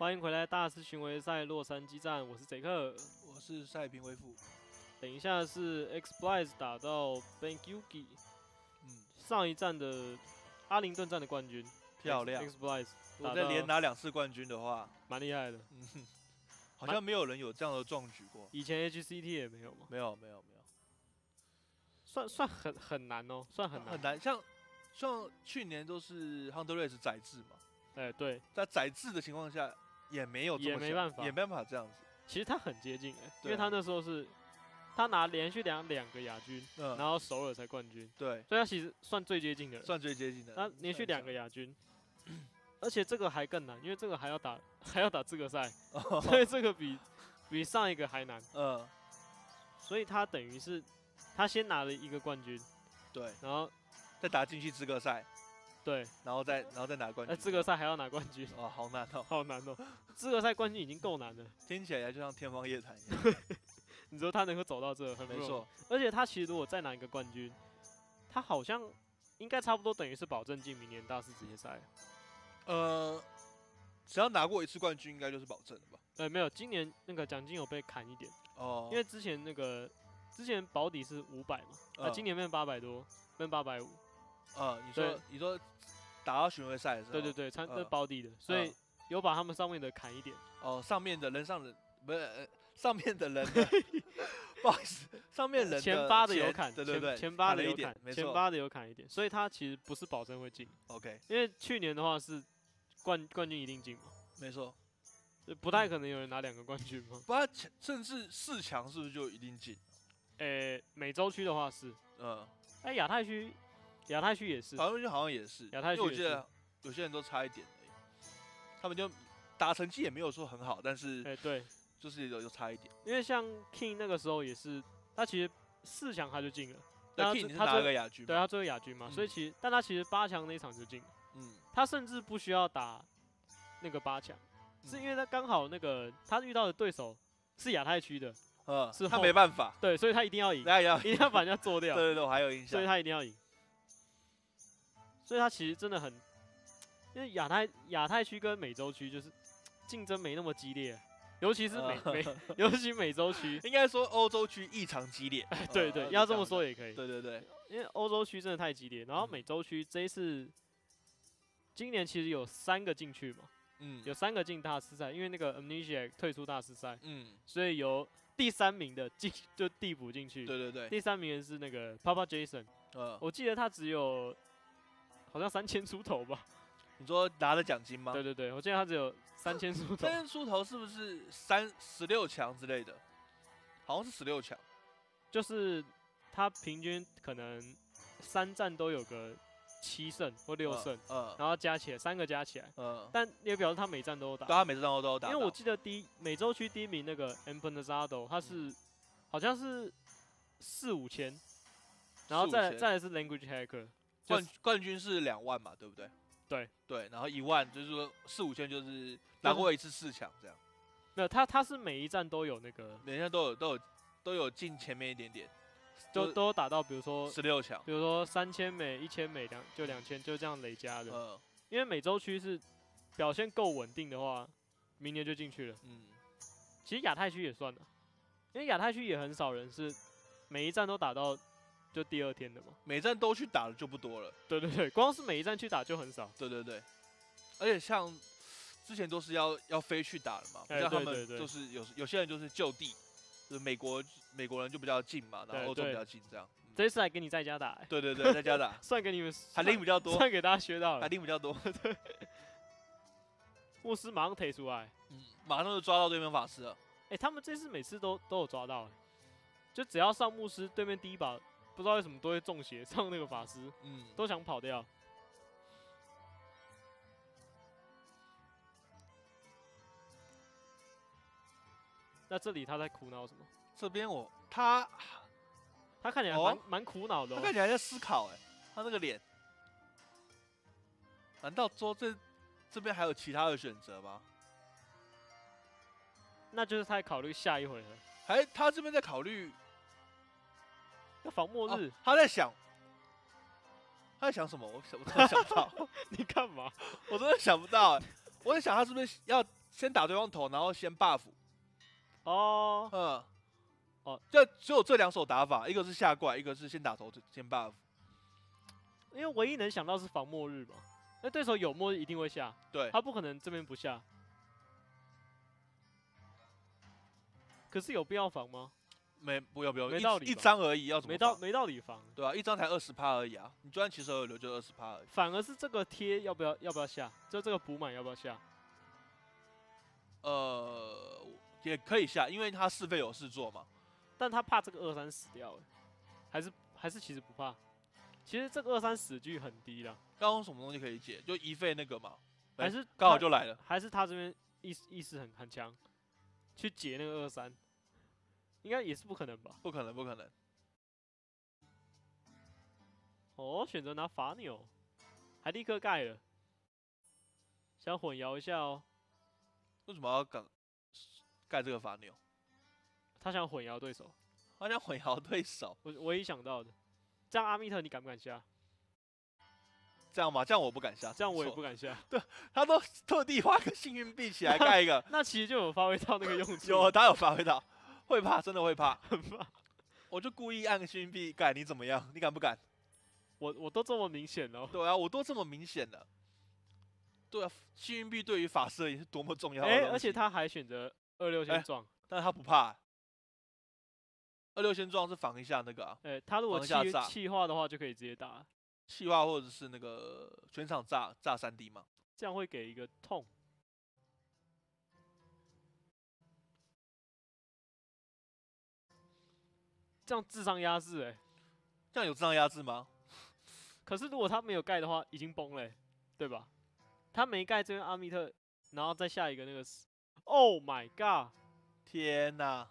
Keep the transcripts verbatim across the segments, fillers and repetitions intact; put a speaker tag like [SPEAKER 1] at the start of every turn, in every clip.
[SPEAKER 1] 欢迎回来大师巡回赛洛杉矶站，我是杰克，
[SPEAKER 2] 我是赛平恢复。
[SPEAKER 1] 等一下是 X Blaze 打到 Bankyugi，
[SPEAKER 2] 嗯，
[SPEAKER 1] 上一站的阿灵顿站的冠军，
[SPEAKER 2] 漂亮
[SPEAKER 1] X Blaze，
[SPEAKER 2] 如果再连拿两次冠军的话，
[SPEAKER 1] 蛮厉害的。
[SPEAKER 2] 嗯，好像没有人有这样的壮举过。
[SPEAKER 1] 以前 H C T 也没有吗？
[SPEAKER 2] 没有，没有，没有，
[SPEAKER 1] 算算很很难哦，算很难。
[SPEAKER 2] 很难。像像去年都是 Hunter Race 载制嘛，
[SPEAKER 1] 哎、欸，对，
[SPEAKER 2] 在载制的情况下也没有这么
[SPEAKER 1] 也没办法，
[SPEAKER 2] 也没办法这样子。
[SPEAKER 1] 其实他很接近哎、欸，因
[SPEAKER 2] 为
[SPEAKER 1] 他那时候是。他拿连续两两个亚军，
[SPEAKER 2] 嗯、
[SPEAKER 1] 然后首尔才冠军，
[SPEAKER 2] 对，
[SPEAKER 1] 所以他其实算最接近的，
[SPEAKER 2] 算最接近的。
[SPEAKER 1] 他连续两个亚军，而且这个还更难，因为这个还要打还要打资格赛，
[SPEAKER 2] 哦、
[SPEAKER 1] 所以这个比比上一个还难。
[SPEAKER 2] 嗯，
[SPEAKER 1] 所以他等于是他先拿了一个冠军，
[SPEAKER 2] 对，
[SPEAKER 1] 然后
[SPEAKER 2] 再打进去资格赛，
[SPEAKER 1] 对，
[SPEAKER 2] 然后再然后再拿冠军。
[SPEAKER 1] 呃，资格赛还要拿冠军，
[SPEAKER 2] 哇、哦，好难哦，
[SPEAKER 1] 好难哦！资格赛冠军已经够难了，
[SPEAKER 2] 听起来就像天方夜谭一样。
[SPEAKER 1] 你说他能够走到这，很
[SPEAKER 2] 没错。
[SPEAKER 1] 而且他其实如果再拿一个冠军，他好像应该差不多等于是保证进明年大师职业赛。
[SPEAKER 2] 呃，只要拿过一次冠军，应该就是保证了吧？
[SPEAKER 1] 呃，没有，今年那个奖金有被砍一点
[SPEAKER 2] 哦，
[SPEAKER 1] 因为之前那个之前保底是五百嘛，啊、呃，今年变八百多，变八百五。
[SPEAKER 2] 啊，你说你说打到巡回赛的时候，
[SPEAKER 1] 对对对，参
[SPEAKER 2] 呃、
[SPEAKER 1] 这保底的，所以有把他们上面的砍一点。
[SPEAKER 2] 哦，上面的人上人不是。呃上面的人的，不好意思，上面人
[SPEAKER 1] 前八的有砍，
[SPEAKER 2] 对对对，
[SPEAKER 1] 前八的有砍，
[SPEAKER 2] 没错，
[SPEAKER 1] 前八的有砍一点，所以他其实不是保证会进。
[SPEAKER 2] OK，
[SPEAKER 1] 因为去年的话是冠冠军一定进嘛，
[SPEAKER 2] 没错，
[SPEAKER 1] 不太可能有人拿两个冠军嘛。
[SPEAKER 2] 不，他甚至四强是不是就一定进？
[SPEAKER 1] 诶、欸，美洲区的话是，
[SPEAKER 2] 嗯，
[SPEAKER 1] 哎、欸，亚太区，亚太区也是，
[SPEAKER 2] 好像好像也是，
[SPEAKER 1] 亚太区，
[SPEAKER 2] 我记得有些人都差一点而已，他们就打成绩也没有说很好，但是，
[SPEAKER 1] 哎、欸，对。
[SPEAKER 2] 就是有有差一点，
[SPEAKER 1] 因为像 King 那个时候也是，他其实四强他就进了，
[SPEAKER 2] 对 King 你是拿了个亚军，
[SPEAKER 1] 对他最后亚军嘛，嗯、所以其实但他其实八强那一场就进了，
[SPEAKER 2] 嗯，
[SPEAKER 1] 他甚至不需要打那个八强，嗯、是因为他刚好那个他遇到的对手是亚太区的，
[SPEAKER 2] 呃，
[SPEAKER 1] 是
[SPEAKER 2] 他没办法，
[SPEAKER 1] 对，所以他一定要赢，
[SPEAKER 2] 要
[SPEAKER 1] 一定要把人家做掉，
[SPEAKER 2] 对对对，我还有印象，
[SPEAKER 1] 所以他一定要赢，所以他其实真的很，因为亚太亚太区跟美洲区就是竞争没那么激烈。尤其是美美，尤其美洲区，
[SPEAKER 2] 应该说欧洲区异常激烈。
[SPEAKER 1] 对对，要这么说也可以。
[SPEAKER 2] 对对对，
[SPEAKER 1] 因为欧洲区真的太激烈，然后美洲区这一次，今年其实有三个进去嘛，嗯，有三个进大师赛，因为那个 Amnesia 退出大师赛，嗯，所以由第三名的进就递补进去。
[SPEAKER 2] 对对对，
[SPEAKER 1] 第三名的是那个 Papa Jason，呃，我记得他只有好像三千出头吧。
[SPEAKER 2] 你说拿了奖金吗？
[SPEAKER 1] 对对对，我记得他只有三千出头。
[SPEAKER 2] 三千出头是不是三十六强之类的？好像是十六强，
[SPEAKER 1] 就是他平均可能三战都有个七胜或六胜，嗯嗯、然后加起来三个加起来，嗯，但也表示他每战都有打。
[SPEAKER 2] 对，他每战都有打。
[SPEAKER 1] 因为我记得第一美洲区第一名那个 Empanizado， 他是、嗯、好像是四五千，然后再来再来是 Language Hacker，
[SPEAKER 2] 冠冠军是两万嘛，对不对？
[SPEAKER 1] 对
[SPEAKER 2] 对，然后一万就是说四五千就是拿过一次四强这样。
[SPEAKER 1] 没有，他他是每一站都有那个，
[SPEAKER 2] 每一站都有都有都有进前面一点点，
[SPEAKER 1] 就都有打到，比如说
[SPEAKER 2] 十六强，
[SPEAKER 1] 比如说三千美、一千美两就两千，就这样累加的。嗯，因为美洲区是表现够稳定的话，明年就进去了。嗯，其实亚太区也算了，因为亚太区也很少人是每一站都打到。就第二天的嘛，
[SPEAKER 2] 每站都去打的就不多了。
[SPEAKER 1] 对对对，光是每一站去打就很少。
[SPEAKER 2] 对对对，而且像之前都是要要飞去打的嘛，不像他们就是有有些人就是就地，就是美国美国人就比较近嘛，然后欧洲比较近这样。
[SPEAKER 1] 嗯、这一次还给你在家打、欸。
[SPEAKER 2] 对对对，在家打，
[SPEAKER 1] 算给你们
[SPEAKER 2] 还拎比较多，
[SPEAKER 1] 算给大家学到了，
[SPEAKER 2] 还拎比较多。
[SPEAKER 1] 对，牧师马上推出来，
[SPEAKER 2] 嗯，马上就抓到对面法师了。
[SPEAKER 1] 哎、欸，他们这次每次都都有抓到、欸，就只要上牧师对面第一把。不知道为什么都会中邪，上那个法师，嗯，都想跑掉。那这里他在苦恼什么？
[SPEAKER 2] 这边我他
[SPEAKER 1] 他看起来蛮蛮、哦、苦恼的、哦，
[SPEAKER 2] 他看起来在思考哎、欸，他那个脸，难道说这这边还有其他的选择吗？
[SPEAKER 1] 那就是他在考虑下一回合，
[SPEAKER 2] 还他这边在考虑。
[SPEAKER 1] 要防末日、哦，
[SPEAKER 2] 他在想，他在想什么？我我真的想不到。
[SPEAKER 1] 你干嘛？
[SPEAKER 2] 我真的想不到、欸。我在想他是不是要先打对方头，然后先 buff。
[SPEAKER 1] 哦，
[SPEAKER 2] 嗯，
[SPEAKER 1] 哦，
[SPEAKER 2] 就只有这两手打法，一个是下怪，一个是先打头先 buff。
[SPEAKER 1] 因为唯一能想到是防末日嘛，那对手有末日一定会下，
[SPEAKER 2] 对，
[SPEAKER 1] 他不可能这边不下。可是有必要防吗？
[SPEAKER 2] 没，不用不用，
[SPEAKER 1] 没道理，
[SPEAKER 2] 一张而已，要怎么
[SPEAKER 1] 没道没道理防？
[SPEAKER 2] 对啊，一张才二十趴而已啊，你就算起手有留就二十趴而已。
[SPEAKER 1] 反而是这个贴要不要要不要下？就这个补满要不要下？
[SPEAKER 2] 呃，也可以下，因为他是非有事做嘛。
[SPEAKER 1] 但他怕这个二三死掉，还是还是其实不怕？其实这个二三死距很低了。
[SPEAKER 2] 刚刚什么东西可以解？就一费那个嘛，
[SPEAKER 1] 还是
[SPEAKER 2] 刚好就来了。
[SPEAKER 1] 还是他这边意意识很很强，去解那个二三，应该也是不可能吧？
[SPEAKER 2] 不可能，不可能。
[SPEAKER 1] 哦，选择拿法钮，还立刻盖了，想混淆一下哦。
[SPEAKER 2] 为什么要盖盖这个法钮？
[SPEAKER 1] 他想混淆对手。
[SPEAKER 2] 他想混淆对手。
[SPEAKER 1] 我唯一想到的。这样阿密特你敢不敢下？
[SPEAKER 2] 这样吗？这样我不敢下，
[SPEAKER 1] 这样我也不敢下。
[SPEAKER 2] 对，他都特地画个幸运币起来盖一个，
[SPEAKER 1] 那其实就有发挥到那个用处。
[SPEAKER 2] 有，他有发挥到，会怕，真的会怕，很怕。我就故意按个幸运币盖，你怎么样？你敢不敢？
[SPEAKER 1] 我我都这么明显了。
[SPEAKER 2] 对啊，我都这么明显了。对啊，幸运币对于法师也是多么重要的。
[SPEAKER 1] 哎、欸，而且他还选择二六先撞、欸，
[SPEAKER 2] 但是他不怕。二六先撞是防一下那个啊，
[SPEAKER 1] 哎、欸，他如果气气化的话，就可以直接打
[SPEAKER 2] 气化，或者是那个全场炸炸三 D 嘛，
[SPEAKER 1] 这样会给一个痛。这样智商压制，哎，
[SPEAKER 2] 这样有智商压制吗？
[SPEAKER 1] 可是如果他没有盖的话，已经崩了、欸，对吧？他没盖这边阿密特，然后再下一个那个 ，Oh my god！
[SPEAKER 2] 天哪！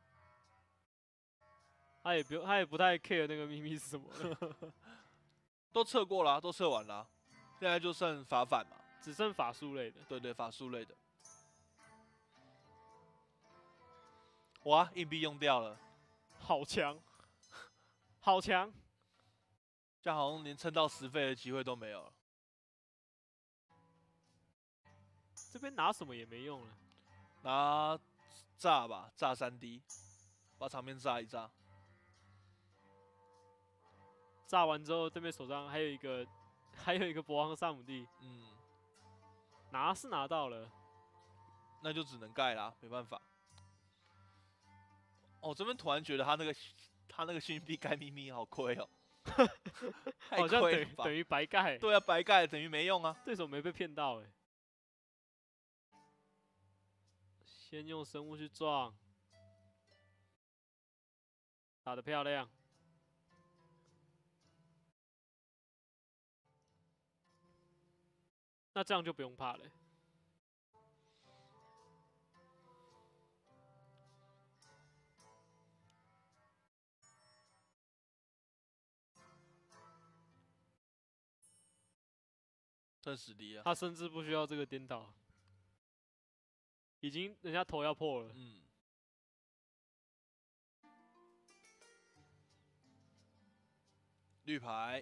[SPEAKER 1] 他也不，他也不太 care 那个秘密是什么了，
[SPEAKER 2] 都测过了，都测完了，现在就剩法反嘛，
[SPEAKER 1] 只剩法术类的。
[SPEAKER 2] 对对，法术类的。哇，硬币用掉了，
[SPEAKER 1] 好强，好强，
[SPEAKER 2] 这样好像连撑到十费的机会都没有了。
[SPEAKER 1] 这边拿什么也没用了，
[SPEAKER 2] 拿炸吧，炸三 D， 把场面炸一炸。
[SPEAKER 1] 炸完之后，对面手上还有一个，还有一个博昂萨姆蒂，嗯，拿是拿到了，
[SPEAKER 2] 那就只能盖啦，没办法。哦，这边突然觉得他那个他那个幸运币盖秘密好亏哦，
[SPEAKER 1] 好像等于等于白盖。
[SPEAKER 2] 对啊，白盖等于没用啊，
[SPEAKER 1] 对手没被骗到哎、欸。先用生物去撞，打得漂亮。那这样就不用怕了、欸。
[SPEAKER 2] 真实力啊！
[SPEAKER 1] 他甚至不需要这个颠倒，已经人家头要破了。嗯。
[SPEAKER 2] 绿牌。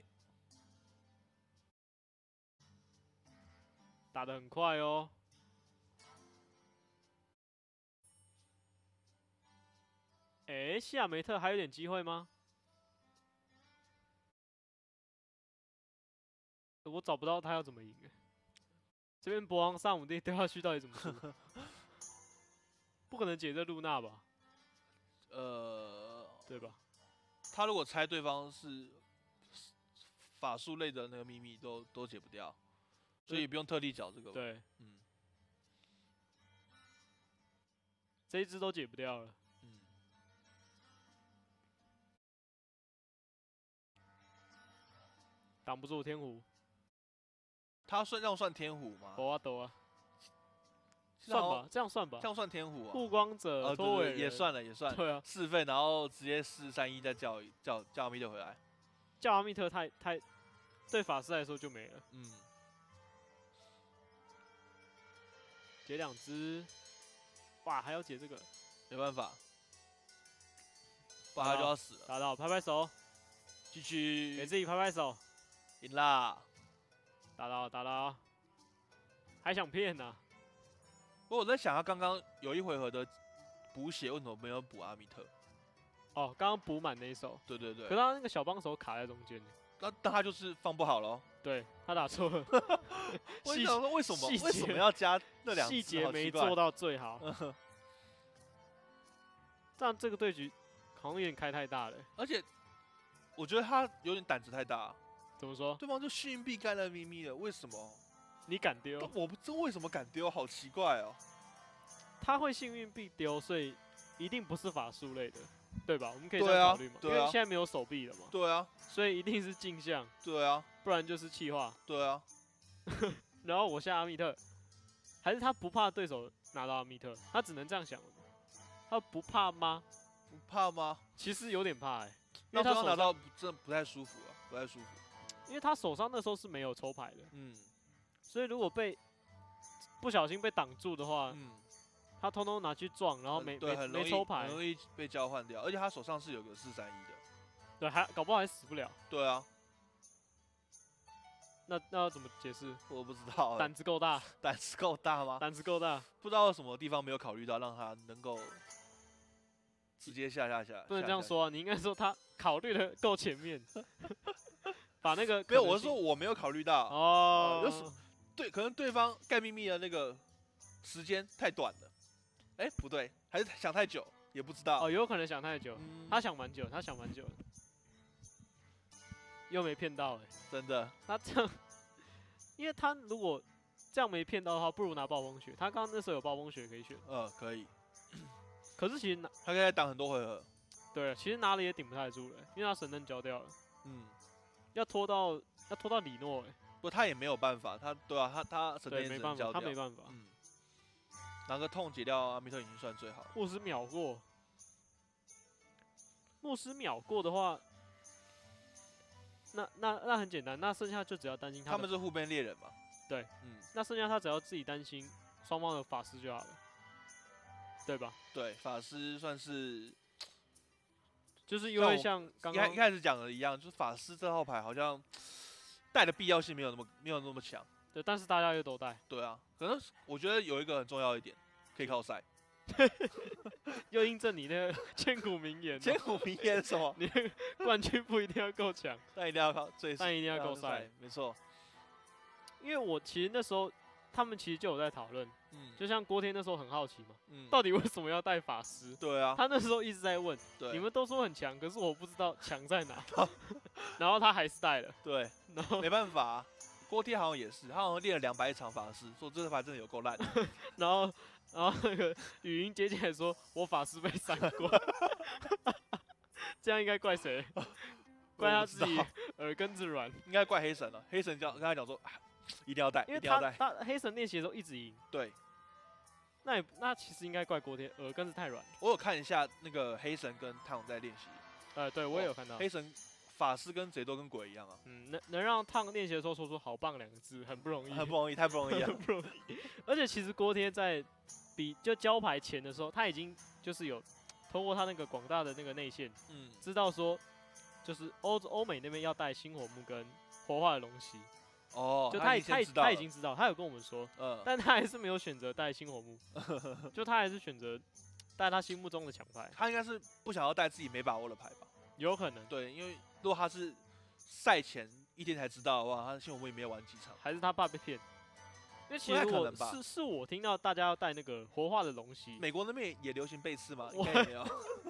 [SPEAKER 1] 打得很快哦。哎、欸，西亚梅特还有点机会吗？我找不到他要怎么赢哎。这边博昂萨姆蒂掉下去到底怎么输？不可能解这露娜吧？呃，对吧？
[SPEAKER 2] 他如果猜对方是法术类的那个秘密都，都都解不掉。所以不用特地缴这个。
[SPEAKER 1] 对，嗯，这一只都解不掉了。嗯，挡不住天胡。
[SPEAKER 2] 他算这样算天胡吗？
[SPEAKER 1] 抖啊抖啊，算吧，这样算吧。
[SPEAKER 2] 这样算天胡啊？
[SPEAKER 1] 护光者、托尾人
[SPEAKER 2] 也算了，也算。
[SPEAKER 1] 对啊，
[SPEAKER 2] 四费，然后直接四三一再叫叫叫阿密特回来。
[SPEAKER 1] 叫阿密特太太，对法师来说就没了。嗯。解两只，哇，还要解这个，
[SPEAKER 2] 没办法，不然他就要死了。
[SPEAKER 1] 打到，拍拍手，
[SPEAKER 2] 继续，
[SPEAKER 1] 给自己拍拍手，
[SPEAKER 2] 赢啦！
[SPEAKER 1] 打到，打到，还想骗呢、啊？
[SPEAKER 2] 不过我在想，他刚刚有一回合的补血，为什么没有补阿密特？
[SPEAKER 1] 哦，刚刚补满那一手。
[SPEAKER 2] 对对对。
[SPEAKER 1] 可是他那个小帮手卡在中间。
[SPEAKER 2] 那那他就是放不好了。
[SPEAKER 1] 对他打错了。
[SPEAKER 2] 我想说为什么为什么要加那两
[SPEAKER 1] 细节没做到最好。这样这个对局好像有点开太大了。
[SPEAKER 2] 而且我觉得他有点胆子太大。
[SPEAKER 1] 怎么说？
[SPEAKER 2] 对方就幸运币干了咪咪的，为什么？
[SPEAKER 1] 你敢丢？
[SPEAKER 2] 我不知为什么敢丢，好奇怪哦。
[SPEAKER 1] 他会幸运币丢，所以一定不是法术类的，对吧？我们可以这样考虑嘛？
[SPEAKER 2] 对啊，
[SPEAKER 1] 因为现在没有手臂了嘛。
[SPEAKER 2] 对啊。
[SPEAKER 1] 所以一定是镜像。
[SPEAKER 2] 对啊。
[SPEAKER 1] 不然就是气化。
[SPEAKER 2] 对啊。
[SPEAKER 1] 然后我下阿密特，还是他不怕对手拿到阿密特？他只能这样想。他不怕吗？
[SPEAKER 2] 不怕吗？
[SPEAKER 1] 其实有点怕哎、欸，
[SPEAKER 2] 因为他拿到真的不太舒服啊，不太舒服。
[SPEAKER 1] 因为他手上那时候是没有抽牌的，
[SPEAKER 2] 嗯，
[SPEAKER 1] 所以如果被不小心被挡住的话，
[SPEAKER 2] 嗯，
[SPEAKER 1] 他通通拿去撞，然后没没没抽牌，
[SPEAKER 2] 很容易被交换掉。而且他手上是有个四三一的，
[SPEAKER 1] 对，还搞不好还死不了。
[SPEAKER 2] 对啊，
[SPEAKER 1] 那那要怎么解释？
[SPEAKER 2] 我不知道、欸。
[SPEAKER 1] 胆子够大？
[SPEAKER 2] 胆子够大吗？
[SPEAKER 1] 胆子够大，
[SPEAKER 2] 不知道有什么地方没有考虑到，让他能够直接下下下。
[SPEAKER 1] 不能这样说啊，你应该说他考虑的够前面。把那个
[SPEAKER 2] 没有，我是说我没有考虑到
[SPEAKER 1] 哦，
[SPEAKER 2] 有什对，可能对方盖秘密的那个时间太短了，哎、欸，不对，还是想太久，也不知道
[SPEAKER 1] 哦，有可能想太久，
[SPEAKER 2] 嗯、
[SPEAKER 1] 他想蛮久，他想蛮久的，又没骗到哎、欸，
[SPEAKER 2] 真的，
[SPEAKER 1] 他这样，因为他如果这样没骗到的话，不如拿暴风雪，他刚刚那时候有暴风雪可以选，
[SPEAKER 2] 呃，可以，
[SPEAKER 1] 可是其实拿
[SPEAKER 2] 他可以挡很多回合，
[SPEAKER 1] 对，其实拿了也顶不太住了、欸，因为他神灯交掉了，
[SPEAKER 2] 嗯。
[SPEAKER 1] 要拖到要拖到里诺哎、欸，
[SPEAKER 2] 不，他也没有办法，他对啊，他他神灯也
[SPEAKER 1] 没办法，他没办法，
[SPEAKER 2] 嗯，拿个痛解掉阿密特已经算最好了。
[SPEAKER 1] 牧师秒过，牧师秒过的话，那那那很简单，那剩下就只要担心他。
[SPEAKER 2] 他们是互变猎人嘛？
[SPEAKER 1] 对，
[SPEAKER 2] 嗯，
[SPEAKER 1] 那剩下他只要自己担心双方的法师就好了，对吧？
[SPEAKER 2] 对，法师算是。
[SPEAKER 1] 就是因为像刚刚
[SPEAKER 2] 一开始讲的一样，就是法师这号牌好像带的必要性没有那么没有那么强。
[SPEAKER 1] 对，但是大家又都带。
[SPEAKER 2] 对啊，可能我觉得有一个很重要一点，可以靠赛。
[SPEAKER 1] 又印证你那个千古名言。
[SPEAKER 2] 千古名言什么？
[SPEAKER 1] 你冠军不一定要够强，
[SPEAKER 2] 但一定要靠最，
[SPEAKER 1] 但一定要够赛。
[SPEAKER 2] 没错。
[SPEAKER 1] 因为我其实那时候他们其实就有在讨论。
[SPEAKER 2] 嗯，
[SPEAKER 1] 就像郭天那时候很好奇嘛，
[SPEAKER 2] 嗯，
[SPEAKER 1] 到底为什么要带法师？
[SPEAKER 2] 对啊，
[SPEAKER 1] 他那时候一直在问，你们都说很强，可是我不知道强在哪。然后他还是带了，
[SPEAKER 2] 对，
[SPEAKER 1] 然后
[SPEAKER 2] 没办法、啊，郭天好像也是，他好像练了两百场法师，说这牌真的有够烂。
[SPEAKER 1] 然后，然后那个语音姐姐说，我法师被闪过，这样应该怪谁？怪他自己耳根子软，
[SPEAKER 2] 应该怪黑神了。黑神讲跟他讲说。一定要带，
[SPEAKER 1] 因为他他黑神练习的时候一直赢。
[SPEAKER 2] 对，
[SPEAKER 1] 那也那其实应该怪郭天耳根子太软。
[SPEAKER 2] 我有看一下那个黑神跟汤在练习。
[SPEAKER 1] 呃，对我也有看到。
[SPEAKER 2] 黑神法师跟贼都跟鬼一样啊。
[SPEAKER 1] 嗯，能能让汤练习的时候说出“好棒”两个字，很不容易，
[SPEAKER 2] 很不容易，太不容易了，
[SPEAKER 1] 很不容易。而且其实郭天在比就交牌前的时候，他已经就是有通过他那个广大的那个内线，嗯，知道说就是欧欧美那边要带星火木跟活化的龙息。
[SPEAKER 2] 哦，
[SPEAKER 1] 就他
[SPEAKER 2] 他
[SPEAKER 1] 他他已经知道，他有跟我们说，
[SPEAKER 2] 嗯，
[SPEAKER 1] 但他还是没有选择带星火木，就他还是选择带他心目中的强牌。
[SPEAKER 2] 他应该是不想要带自己没把握的牌吧？
[SPEAKER 1] 有可能，
[SPEAKER 2] 对，因为如果他是赛前一天才知道的话，他星火木也没有玩几场，
[SPEAKER 1] 还是他怕被骗？因为其实我是是我听到大家要带那个活化的龙息，
[SPEAKER 2] 美国那边也流行背刺吗？应该也没有。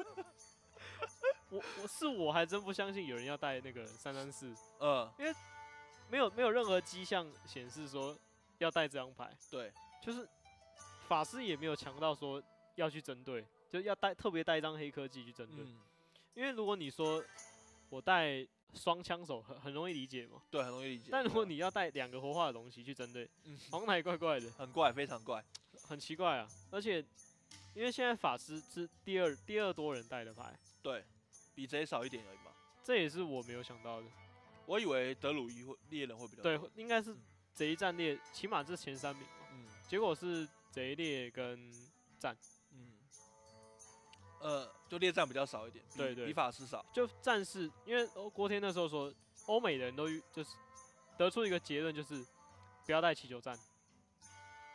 [SPEAKER 1] 我我是我还真不相信有人要带那个三三四，
[SPEAKER 2] 嗯，
[SPEAKER 1] 因为。没有没有任何迹象显示说要带这张牌，
[SPEAKER 2] 对，
[SPEAKER 1] 就是法师也没有强到说要去针对，就要带特别带一张黑科技去针对，嗯、因为如果你说我带双枪手很很容易理解嘛，
[SPEAKER 2] 对，很容易理解。
[SPEAKER 1] 但如果你要带两个活化的东西去针对，嗯，好像哪里怪怪的，
[SPEAKER 2] 很怪，非常怪，
[SPEAKER 1] 很奇怪啊！而且因为现在法师是第二第二多人带的牌，
[SPEAKER 2] 对，比贼少一点而已嘛，
[SPEAKER 1] 这也是我没有想到的。
[SPEAKER 2] 我以为德鲁伊猎人会比较
[SPEAKER 1] 对，应该是贼战猎，起码这前三名嘛。嗯，结果是贼猎跟战，
[SPEAKER 2] 嗯，呃，就猎战比较少一点，
[SPEAKER 1] 对对，
[SPEAKER 2] 比法师少。
[SPEAKER 1] 就战士，因为郭天那时候说，欧美人都就是得出一个结论，就是不要带气球战。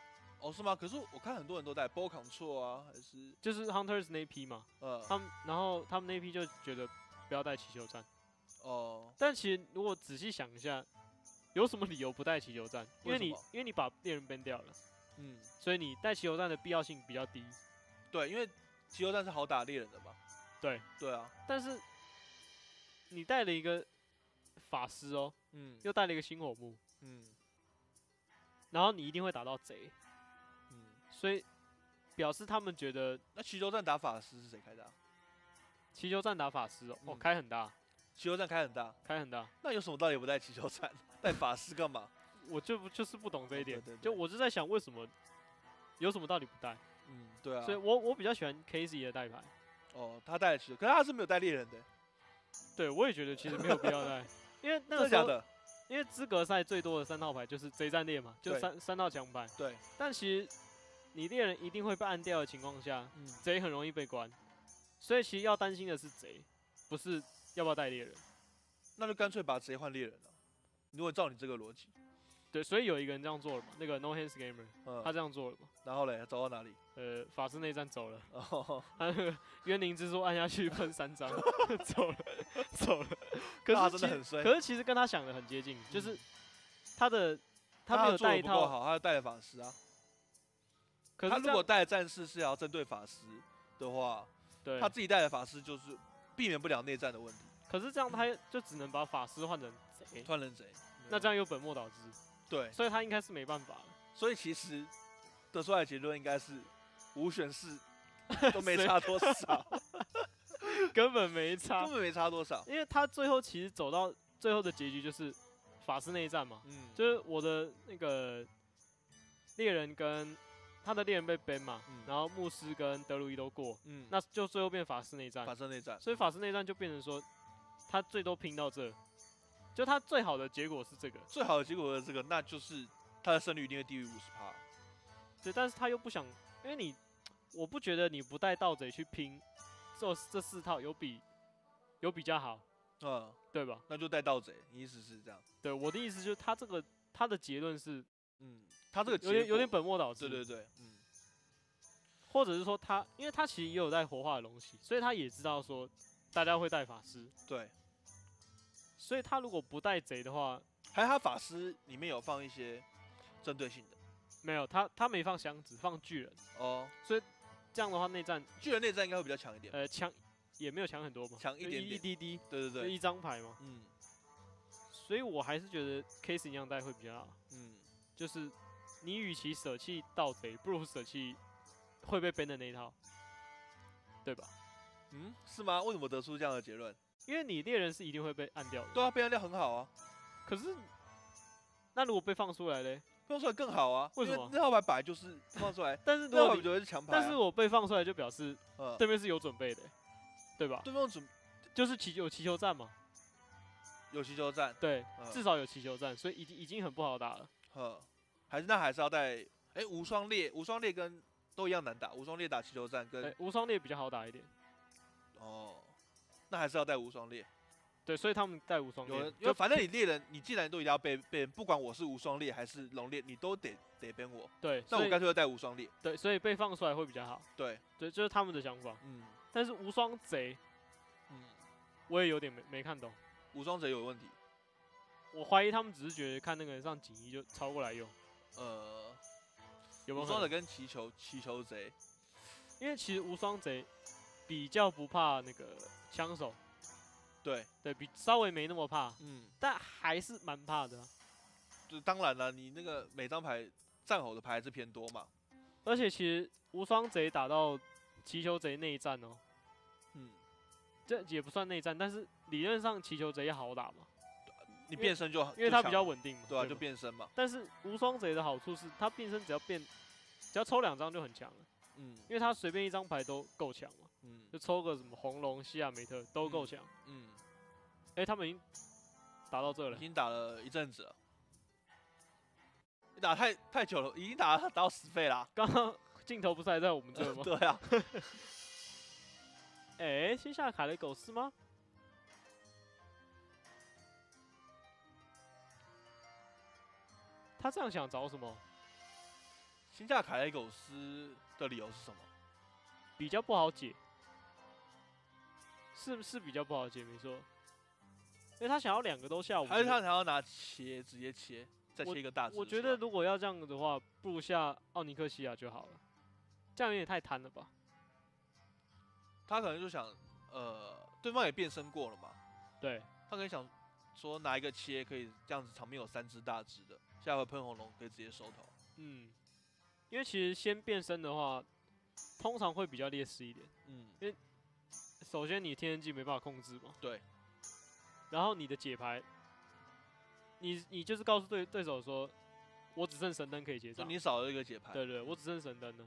[SPEAKER 2] 哦，是吗？可是我看很多人都带 Ball Control 啊，还是
[SPEAKER 1] 就是 Hunters 那一批嘛。嗯。他们然后他们那一批就觉得不要带祈求战。哦。但其实如果仔细想一下，有什么理由不带祈求战？因为你因为你把猎人 ban 掉了。嗯。所以你带祈求战的必要性比较低。
[SPEAKER 2] 对，因为祈求战是好打猎人的嘛。
[SPEAKER 1] 对。
[SPEAKER 2] 对啊。
[SPEAKER 1] 但是你带了一个法师哦，嗯，又带了一个星火木，嗯，然后你一定会打到贼。所以表示他们觉得，
[SPEAKER 2] 那祈求战打法师是谁开的、啊？
[SPEAKER 1] 祈求战打法师哦，嗯、哦开很大，
[SPEAKER 2] 祈求战开很大，
[SPEAKER 1] 开很大。
[SPEAKER 2] 那有什么道理不带祈求战，带法师干嘛？
[SPEAKER 1] 我就就是不懂这一点，
[SPEAKER 2] 哦、对对对
[SPEAKER 1] 就我就在想为什么有什么道理不带？
[SPEAKER 2] 嗯，对啊。
[SPEAKER 1] 所以我我比较喜欢 K Z 的带牌。
[SPEAKER 2] 哦，他带了祈求，可是他是没有带猎人的。
[SPEAKER 1] 对，我也觉得其实没有必要带，因为那个时候，因为资格赛最多的三套牌就是贼战猎嘛，就三三套强牌。
[SPEAKER 2] 对，
[SPEAKER 1] 但其实。你猎人一定会被按掉的情况下，嗯、贼很容易被关，所以其实要担心的是贼，不是要不要带猎人。
[SPEAKER 2] 那就干脆把贼换猎人了。如果照你这个逻辑，
[SPEAKER 1] 对，所以有一个人这样做了嘛，那个 No Hands Gamer，、嗯、他这样做了嘛。
[SPEAKER 2] 然后嘞，走到哪里？
[SPEAKER 1] 呃，法师内战走了，哦、他那个渊灵之术按下去喷三张，走了，走了。可是
[SPEAKER 2] 真的很衰。
[SPEAKER 1] 可是其实跟他想的很接近，嗯、就是他的他没有带一套，
[SPEAKER 2] 好，他带了法师啊。可是他如果带的战士是要针对法师的话，
[SPEAKER 1] 对，
[SPEAKER 2] 他自己带的法师就是避免不了内战的问题。
[SPEAKER 1] 可是这样他就只能把法师换成贼，
[SPEAKER 2] 换成贼，
[SPEAKER 1] 那这样又本末倒置。
[SPEAKER 2] 对，
[SPEAKER 1] 所以他应该是没办法了。
[SPEAKER 2] 所以其实得出来的结论应该是五选四都没差多少，
[SPEAKER 1] 根本没差，
[SPEAKER 2] 根本没差多少。
[SPEAKER 1] 因为他最后其实走到最后的结局就是法师内战嘛，嗯，就是我的那个猎人跟。他的猎人被 ban 嘛，嗯、然后牧师跟德鲁伊都过，嗯、那就最后变法师内战。
[SPEAKER 2] 法师内战，
[SPEAKER 1] 所以法师内战就变成说，他最多拼到这，就他最好的结果是这个。
[SPEAKER 2] 最好的结果是这个，那就是他的胜率一定会低于五十趴。
[SPEAKER 1] 对，但是他又不想，因为你，我不觉得你不带盗贼去拼，这这四套有比有比较好，嗯，对吧？
[SPEAKER 2] 那就带盗贼，你意思是这样？
[SPEAKER 1] 对，我的意思就是他这个他的结论是，
[SPEAKER 2] 嗯。他这个
[SPEAKER 1] 有点有点本末倒置，
[SPEAKER 2] 对对对，嗯，
[SPEAKER 1] 或者是说他，因为他其实也有在活化的东西，所以他也知道说大家会带法师，
[SPEAKER 2] 对，
[SPEAKER 1] 所以他如果不带贼的话，
[SPEAKER 2] 还有他法师里面有放一些针对性的，
[SPEAKER 1] 没有，他他没放箱子，放巨人，哦，所以这样的话内战
[SPEAKER 2] 巨人内战应该会比较强一点，
[SPEAKER 1] 呃，强也没有强很多嘛，
[SPEAKER 2] 强一点点，
[SPEAKER 1] 一滴滴，
[SPEAKER 2] 对对对，
[SPEAKER 1] 就一张牌嘛，嗯，所以我还是觉得 Case 一样带会比较好，嗯，就是。你与其舍弃盗贼，不如舍弃会被 ban 的那一套，对吧？
[SPEAKER 2] 嗯，是吗？为什么得出这样的结论？
[SPEAKER 1] 因为你猎人是一定会被按掉的。
[SPEAKER 2] 对啊，被按掉很好啊。
[SPEAKER 1] 可是，那如果被放出来嘞？
[SPEAKER 2] 放出来更好啊。
[SPEAKER 1] 为什么？
[SPEAKER 2] 那套牌本来就是放出来，
[SPEAKER 1] 但是
[SPEAKER 2] 那套牌绝对是强牌、啊。
[SPEAKER 1] 但是我被放出来就表示，嗯，对面是有准备的，对吧？
[SPEAKER 2] 对面准
[SPEAKER 1] 就是祈有祈求战嘛。
[SPEAKER 2] 有祈求战。
[SPEAKER 1] 对，嗯、至少有祈求战，所以已经已经很不好打了。
[SPEAKER 2] 呵。还是那还是要带，哎、欸，无双猎，无双猎跟都一样难打，无双猎打祈求战跟、
[SPEAKER 1] 欸、无双猎比较好打一点。
[SPEAKER 2] 哦，那还是要带无双猎。
[SPEAKER 1] 对，所以他们带无双猎。
[SPEAKER 2] 有人，因为反正你猎人，你既然都一定要被被，不管我是无双猎还是龙猎，你都得得编我。
[SPEAKER 1] 对，
[SPEAKER 2] 那我干脆要带无双猎。
[SPEAKER 1] 对，所以被放出来会比较好。
[SPEAKER 2] 对，
[SPEAKER 1] 对，就是他们的想法。嗯。但是无双贼，嗯，我也有点没没看懂。
[SPEAKER 2] 无双贼有问题。
[SPEAKER 1] 我怀疑他们只是觉得看那个人上锦衣就超过来用。呃，有没有
[SPEAKER 2] 无双贼跟祈求祈求贼？
[SPEAKER 1] 因为其实无双贼比较不怕那个枪手，
[SPEAKER 2] 对
[SPEAKER 1] 对，比稍微没那么怕，嗯，但还是蛮怕的、啊。
[SPEAKER 2] 就当然了，你那个每张牌战吼的牌还是偏多嘛。
[SPEAKER 1] 而且其实无双贼打到祈求贼内战哦，嗯，这也不算内战，但是理论上祈求贼要好打嘛。
[SPEAKER 2] 你变身就
[SPEAKER 1] 因为它比较稳定嘛，
[SPEAKER 2] 对啊，就变身嘛。
[SPEAKER 1] 但是无双贼的好处是，它变身只要变，只要抽两张就很强了。嗯，因为它随便一张牌都够强嘛。嗯，就抽个什么红龙、西亚梅特都够强。嗯，哎、欸，他们已经打到这了，
[SPEAKER 2] 已经打了一阵子了。你打太太久了，已经打打到死废啦。
[SPEAKER 1] 刚刚镜头不是还在我们这吗？
[SPEAKER 2] 对啊。
[SPEAKER 1] 哎、欸，先下凯雷狗是吗？他这样想找什么？
[SPEAKER 2] 先下凯雷狗斯的理由是什么？
[SPEAKER 1] 比较不好解，是是比较不好解，没错。因为他想要两个都下，
[SPEAKER 2] 还是他想要拿切直接切，再切一个大只？
[SPEAKER 1] 我觉得如果要这样的话，不如下奥尼克西亚就好了，这样有点太贪了吧？
[SPEAKER 2] 他可能就想，呃，对方也变身过了嘛，
[SPEAKER 1] 对，
[SPEAKER 2] 他可能想说拿一个切可以这样子，场面有三只大只的，下回喷红龙可以直接收头。
[SPEAKER 1] 嗯，因为其实先变身的话，通常会比较劣势一点。嗯，因为首先你天然技没办法控制嘛。
[SPEAKER 2] 对。
[SPEAKER 1] 然后你的解牌，你你就是告诉对对手说，我只剩神灯可以结账，
[SPEAKER 2] 就你少了一个解牌。
[SPEAKER 1] 对对，我只剩神灯了。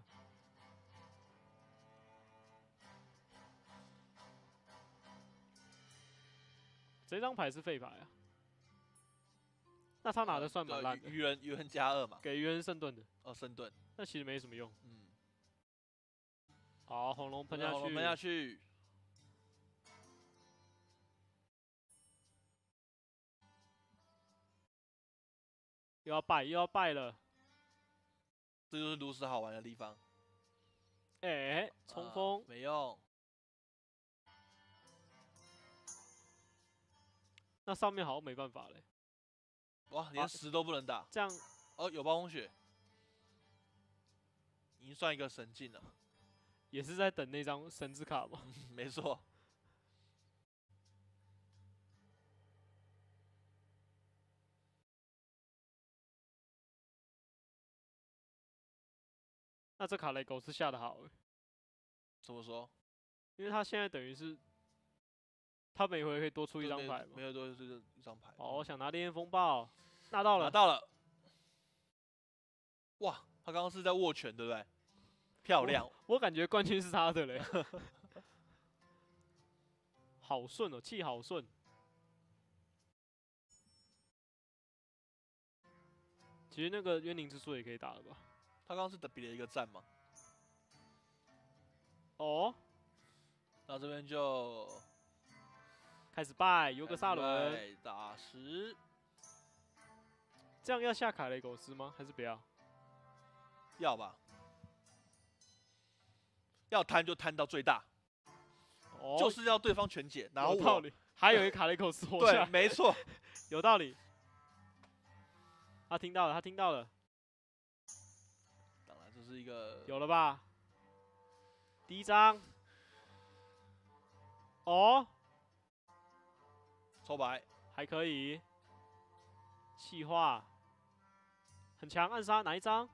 [SPEAKER 1] 这张牌是废牌啊，那他拿的算蛮烂的。
[SPEAKER 2] 愚人愚人加二嘛，
[SPEAKER 1] 给愚人圣盾的。
[SPEAKER 2] 哦，圣盾，
[SPEAKER 1] 那其实没什么用。嗯。好，红龙喷下去。
[SPEAKER 2] 红龙喷下去。
[SPEAKER 1] 又要败，又要败了。
[SPEAKER 2] 这就是炉石好玩的地方。
[SPEAKER 1] 哎、欸，冲锋、
[SPEAKER 2] 呃、没用。
[SPEAKER 1] 那上面好像没办法嘞。
[SPEAKER 2] 哇，连十都不能打。
[SPEAKER 1] 这样，
[SPEAKER 2] 哦，有暴风雪，已经算一个神进了。
[SPEAKER 1] 也是在等那张神之卡吗？
[SPEAKER 2] 没错。
[SPEAKER 1] 那这卡雷狗是下的好，
[SPEAKER 2] 怎么说？
[SPEAKER 1] 因为他现在等于是，他每回可以多出一张牌嘛，
[SPEAKER 2] 没有多出一张牌。
[SPEAKER 1] 哦，我想拿烈焰风暴，拿到了，
[SPEAKER 2] 拿到了。哇，他刚刚是在握拳，对不对？漂亮，
[SPEAKER 1] 我, 我感觉冠军是他的嘞，好顺哦，气好顺。其实那个冤灵之书也可以打了吧？
[SPEAKER 2] 他刚刚是比了一个赞吗？
[SPEAKER 1] 哦，
[SPEAKER 2] 那这边就
[SPEAKER 1] 开始拜尤格萨伦
[SPEAKER 2] 打十，
[SPEAKER 1] 这样要下卡雷狗斯吗？还是不要？
[SPEAKER 2] 要吧，要摊就摊到最大，哦、就是要对方全解，然后
[SPEAKER 1] 有道理。还有一卡雷狗斯活下，
[SPEAKER 2] 对，没错，
[SPEAKER 1] 有道理。他听到了，他听到了。
[SPEAKER 2] 当然，这是一个
[SPEAKER 1] 有了吧？第一张，哦，
[SPEAKER 2] 抽白
[SPEAKER 1] 还可以，气化很强，暗杀哪一张？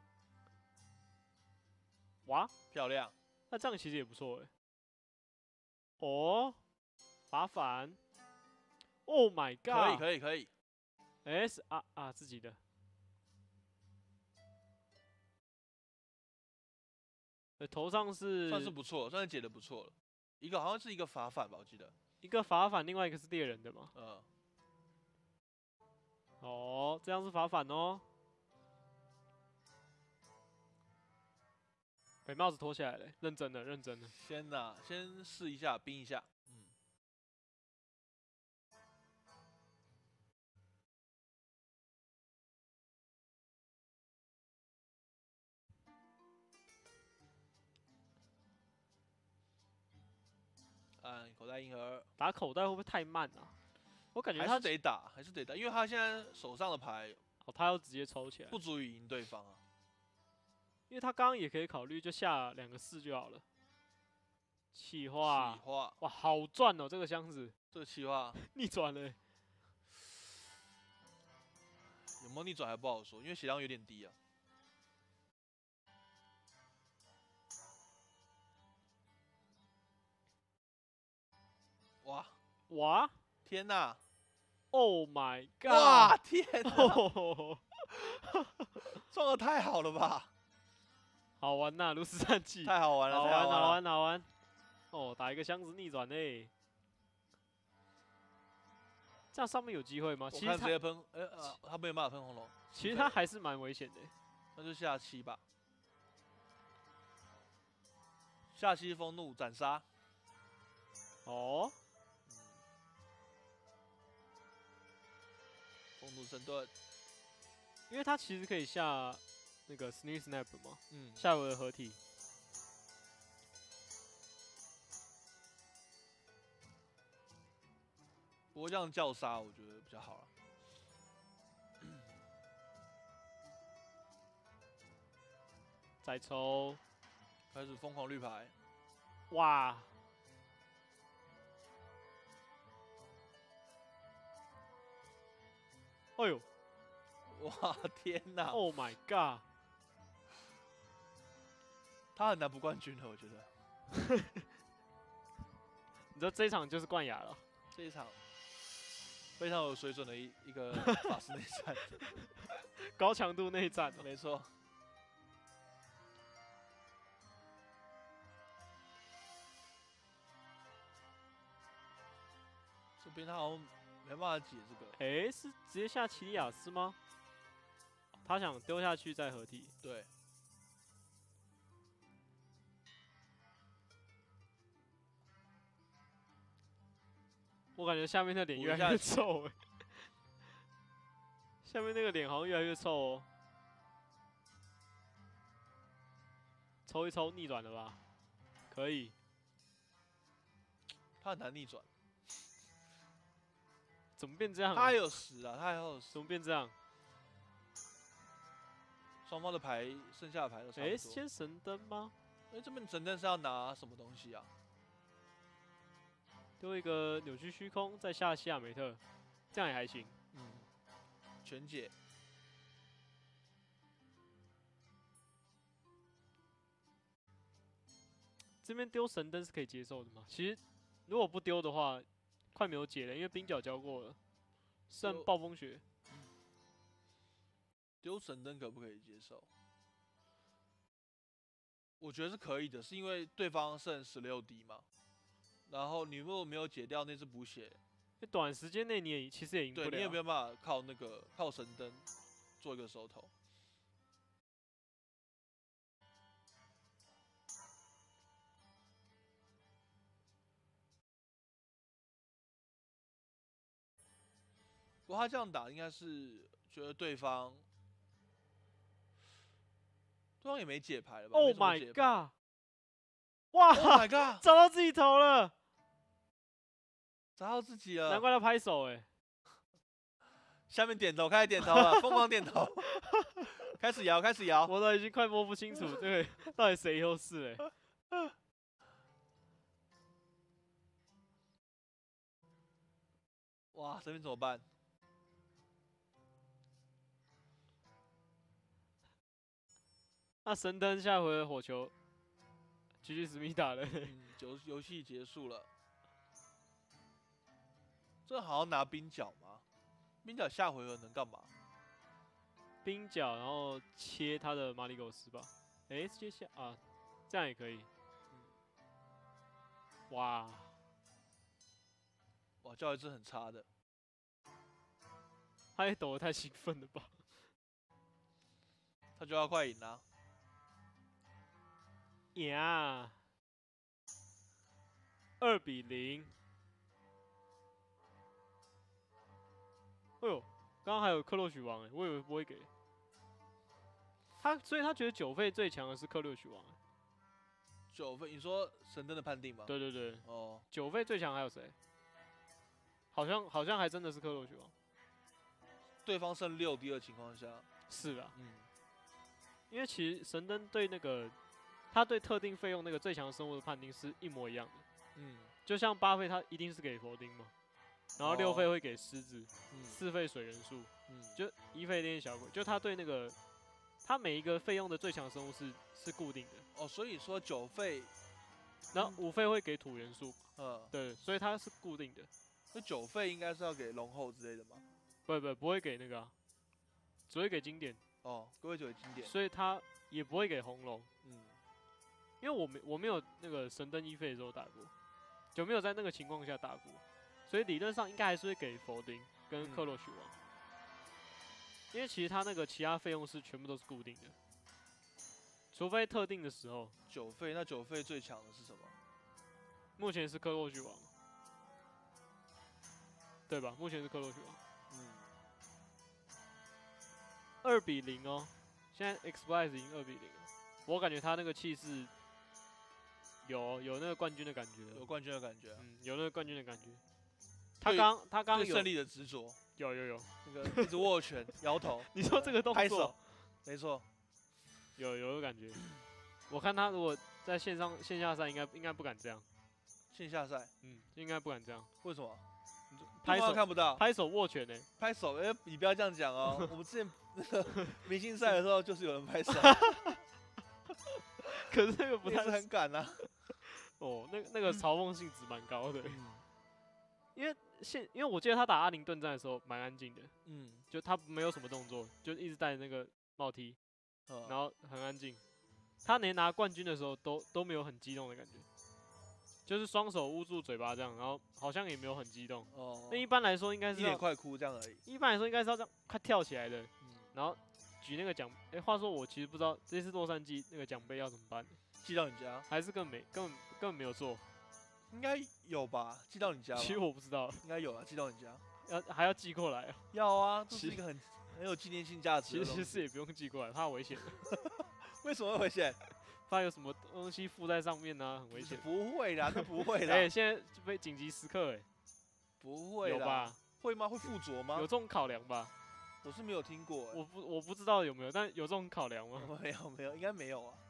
[SPEAKER 1] 哇，
[SPEAKER 2] 漂亮！
[SPEAKER 1] 那这样其实也不错哎。哦，罚反 ，Oh my god！
[SPEAKER 2] 可以可以可以
[SPEAKER 1] ，S 啊啊自己的。头上是
[SPEAKER 2] 算是不错，算是解的不错了。一个好像是一个罚反吧，我记得。
[SPEAKER 1] 一个罚反，另外一个是猎人的嘛。
[SPEAKER 2] 嗯。
[SPEAKER 1] 哦，这样是罚反哦。把帽子脱下来了，认真的，认真的。
[SPEAKER 2] 先呐，先试一下，冰一下。嗯。按口袋银盒，
[SPEAKER 1] 打口袋会不会太慢啊？我感觉他
[SPEAKER 2] 还是得打，还是得打，因为他现在手上的牌，
[SPEAKER 1] 哦，他要直接抽起来，
[SPEAKER 2] 不足以赢对方啊。
[SPEAKER 1] 因为他刚刚也可以考虑就下两个四就好了。气化，
[SPEAKER 2] 气化，
[SPEAKER 1] 哇，好赚哦！这个箱子，
[SPEAKER 2] 这个气化
[SPEAKER 1] 逆转了、欸，
[SPEAKER 2] 有没有逆转还不好说，因为血量有点低啊。哇
[SPEAKER 1] 哇！
[SPEAKER 2] 天哪
[SPEAKER 1] ！Oh my god！
[SPEAKER 2] 哇天哪！撞的太好了吧！
[SPEAKER 1] 好玩呐，炉石战记，
[SPEAKER 2] 太好玩了，
[SPEAKER 1] 好玩好玩好玩！哦，打一个箱子逆转嘞，这样上面有机会吗？其实
[SPEAKER 2] 直接喷，哎、欸、啊，他没有办法喷红龙。
[SPEAKER 1] 其实他还是蛮危险的，
[SPEAKER 2] 那就下七吧。下七风怒斩杀。
[SPEAKER 1] 哦。
[SPEAKER 2] 风怒神盾，
[SPEAKER 1] 因为他其实可以下那个 Sneak Snap 嘛，
[SPEAKER 2] 嗯，
[SPEAKER 1] 下回合合体。
[SPEAKER 2] 不过这样叫杀我觉得比较好了。
[SPEAKER 1] 再抽，
[SPEAKER 2] 开始疯狂绿牌，
[SPEAKER 1] 哇！哎呦！
[SPEAKER 2] 哇天哪
[SPEAKER 1] ！Oh my god！
[SPEAKER 2] 他很难不冠军的，我觉得。
[SPEAKER 1] 你知道这一场就是冠亚了。
[SPEAKER 2] 这一场非常有水准的一一个法师内战，
[SPEAKER 1] 高强度内战，
[SPEAKER 2] 没错。这边他好像没办法解这个。
[SPEAKER 1] 哎、欸，是直接下奇里亚斯吗？他想丢下去再合体。
[SPEAKER 2] 对。
[SPEAKER 1] 我感觉下面那脸越来越臭哎，下面那个脸好像越来越臭哦。抽一抽逆转了吧？可以。
[SPEAKER 2] 他很难逆转。
[SPEAKER 1] 怎么变这样、啊？
[SPEAKER 2] 他还有十啊，他还有十。
[SPEAKER 1] 怎么变这样？
[SPEAKER 2] 双方的牌，剩下的牌都差不多。
[SPEAKER 1] 哎、欸，先神灯吗？
[SPEAKER 2] 哎、欸，这边神灯是要拿什么东西啊？
[SPEAKER 1] 丢一个扭曲虚空，再下西亚梅特，这样也还行。
[SPEAKER 2] 嗯，全解。
[SPEAKER 1] 这边丢神灯是可以接受的吗？其实如果不丢的话，快没有解了，因为冰角交过了，剩暴风雪。
[SPEAKER 2] 丢神灯可不可以接受？我觉得是可以的，是因为对方剩十六滴嘛。然后你如果没有解掉那只补血，
[SPEAKER 1] 短时间内你也其实也赢不了。
[SPEAKER 2] 对，你也没有办法靠那个靠神灯做一个收头。不过他这样打应该是觉得对方，对方也没解牌了吧
[SPEAKER 1] ？Oh my god！ 哇
[SPEAKER 2] ！Oh my god！
[SPEAKER 1] 找到自己头了。
[SPEAKER 2] 找到自己了，
[SPEAKER 1] 难怪他拍手哎、欸！
[SPEAKER 2] 下面点头，开始点头了，疯狂点头，开始摇，开始摇，
[SPEAKER 1] 我都已经快摸不清楚这个到底谁优势哎。
[SPEAKER 2] 哇，这边怎么办？
[SPEAKER 1] 那神灯下回的火球 ，G G 史密打了、欸。
[SPEAKER 2] 嗯，游游戏结束了。这好像拿冰角吗？冰角下回合能干嘛？
[SPEAKER 1] 冰角，然后切他的马里狗斯吧。哎、欸，接下啊，这样也可以。嗯、哇，
[SPEAKER 2] 哇，教育是很差的。
[SPEAKER 1] 他也抖得太兴奋了吧？
[SPEAKER 2] 他就要快赢了。
[SPEAKER 1] 呀，二比零。哎呦，刚刚还有克洛许王哎，我以为不会给他，所以他觉得九费最强的是克洛许王。
[SPEAKER 2] 九费，你说神灯的判定吗？
[SPEAKER 1] 对对对。
[SPEAKER 2] 哦，
[SPEAKER 1] 九费最强还有谁？好像好像还真的是克洛许王。
[SPEAKER 2] 对方剩六滴的情况下，
[SPEAKER 1] 是啦，
[SPEAKER 2] 嗯，
[SPEAKER 1] 因为其实神灯对那个他对特定费用那个最强生物的判定是一模一样的，
[SPEAKER 2] 嗯，
[SPEAKER 1] 就像八费他一定是给佛丁嘛。然后六费会给狮子，
[SPEAKER 2] 嗯、
[SPEAKER 1] 四费水元素，
[SPEAKER 2] 嗯，
[SPEAKER 1] 就一费练小鬼，就他对那个，他每一个费用的最强生物是是固定的。
[SPEAKER 2] 哦，所以说九费，
[SPEAKER 1] 然后五费会给土元素，
[SPEAKER 2] 嗯，
[SPEAKER 1] 对，所以它是固定的。
[SPEAKER 2] 那九费应该是要给龙后之类的吗？
[SPEAKER 1] 不不不会给那个、啊，只会给经典。
[SPEAKER 2] 哦，各位九给经典，
[SPEAKER 1] 所以他也不会给红龙，
[SPEAKER 2] 嗯，
[SPEAKER 1] 因为我没我没有那个神灯一费的时候打过，就没有在那个情况下打过。所以理论上应该还是会给佛丁跟克洛许王，嗯、因为其实他那个其他费用是全部都是固定的，除非特定的时候。
[SPEAKER 2] 九费，那九费最强的是什么？
[SPEAKER 1] 目前是克洛许王，对吧？目前是克洛许王。
[SPEAKER 2] 嗯，
[SPEAKER 1] 二比零哦。 现在 X-Prize 已经二比零了，我感觉他那个气势有有那个冠军的感觉，
[SPEAKER 2] 有冠军的感觉、啊，
[SPEAKER 1] 嗯，有那个冠军的感觉。他刚他刚有
[SPEAKER 2] 胜利的执着，
[SPEAKER 1] 有有有，
[SPEAKER 2] 那个一直握拳摇头。
[SPEAKER 1] 你说这个动作，
[SPEAKER 2] 拍手，没错，
[SPEAKER 1] 有有个感觉。我看他如果在线上线下赛，应该应该不敢这样。
[SPEAKER 2] 线下赛，
[SPEAKER 1] 嗯，应该不敢这样。
[SPEAKER 2] 为什么？
[SPEAKER 1] 拍手
[SPEAKER 2] 看不到，
[SPEAKER 1] 拍手握拳呢、欸？
[SPEAKER 2] 拍手，哎、欸，你不要这样讲哦。我们之前那个明星赛的时候，就是有人拍手。
[SPEAKER 1] 可是那个不太
[SPEAKER 2] 是很敢啊。
[SPEAKER 1] 哦，那那个嘲讽性质蛮高的、欸。嗯、因为现因为我记得他打阿灵顿战的时候蛮安静的，嗯，就他没有什么动作，就一直戴那个帽 T，、嗯、然后很安静。他连拿冠军的时候都都没有很激动的感觉。就是双手捂住嘴巴这样，然后好像也没有很激动。哦。那一般来说应该是
[SPEAKER 2] 一脸快哭这样而已。
[SPEAKER 1] 一般来说应该是要这样快跳起来的，嗯、然后举那个奖。哎、欸，话说我其实不知道这次洛杉矶那个奖杯要怎么办，
[SPEAKER 2] 寄到你家？
[SPEAKER 1] 还是根本没根本根本没有做？
[SPEAKER 2] 应该有吧，寄到你家。
[SPEAKER 1] 其实我不知道。
[SPEAKER 2] 应该有啊，寄到你家。
[SPEAKER 1] 要还要寄过来啊？
[SPEAKER 2] 要啊，这是一个很很有纪念性价值的。
[SPEAKER 1] 其实也不用寄过来，怕危险。
[SPEAKER 2] 为什么会危险？
[SPEAKER 1] 怕有什么东西附在上面呢、啊，很危险。
[SPEAKER 2] 不会啦，那不会啦。
[SPEAKER 1] 哎、欸，现在被紧急时刻哎、欸，
[SPEAKER 2] 不会啦。
[SPEAKER 1] 有吧？
[SPEAKER 2] 会吗？会附着吗？
[SPEAKER 1] 有这种考量吧？
[SPEAKER 2] 我是没有听过、欸。
[SPEAKER 1] 我不我不知道有没有，但有这种考量吗？
[SPEAKER 2] 没有没有，应该没有啊。